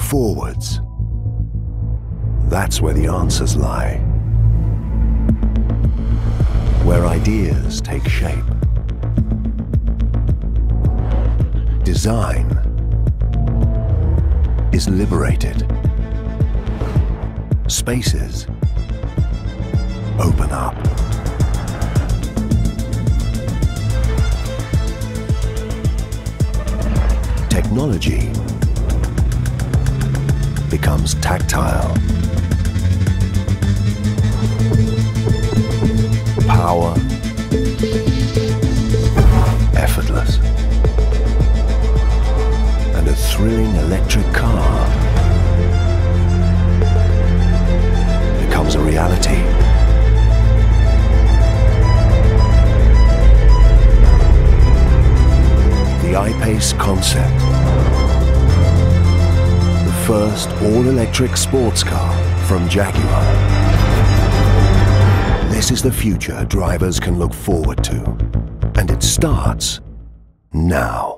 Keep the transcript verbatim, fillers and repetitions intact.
forwards. That's where the answers lie. Where ideas take shape. Design is liberated. Spaces open up. Technology becomes tactile. Power effortless. And a thrilling electric car becomes a reality. The I-Pace concept. The first all-electric sports car from Jaguar. This is the future drivers can look forward to. And it starts now.